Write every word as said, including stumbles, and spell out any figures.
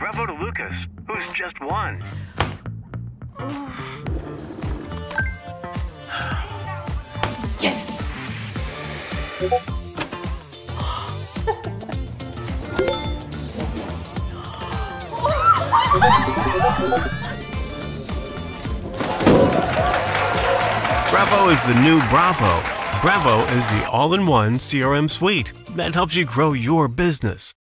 Brevo to Lucas, who's just one. Yes! Brevo is the new Bravo. Brevo is the all-in-one C R M suite that helps you grow your business.